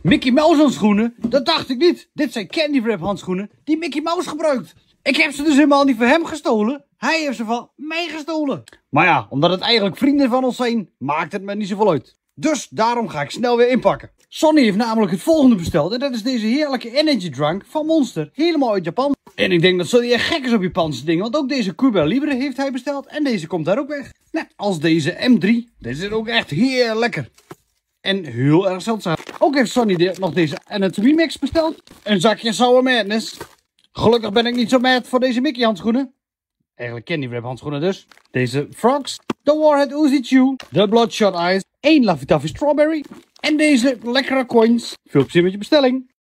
Mickey Mouse handschoenen? Dat dacht ik niet. Dit zijn Candy Wrap handschoenen die Mickey Mouse gebruikt. Ik heb ze dus helemaal niet van hem gestolen. Hij heeft ze van mij gestolen. Maar ja, omdat het eigenlijk vrienden van ons zijn, maakt het me niet zoveel uit. Dus daarom ga ik snel weer inpakken. Sonny heeft namelijk het volgende besteld. En dat is deze heerlijke energy drink van Monster. Helemaal uit Japan. En ik denk dat Sonny echt gek is op Japanse dingen. Want ook deze Cuba Libre heeft hij besteld. En deze komt daar ook weg. Net als deze M3. Deze is ook echt heel lekker. En heel erg zeldzaam. Ook heeft Sonny nog deze Anatomy Mix besteld. Een zakje Sour Madness. Gelukkig ben ik niet zo mad voor deze Mickey handschoenen. Eigenlijk Candy Wrap handschoenen dus. Deze Frogs. De Warhead Uzi Chew. De Bloodshot Ice. 1 Laffy Taffy Strawberry. En deze lekkere coins. Veel plezier met je bestelling.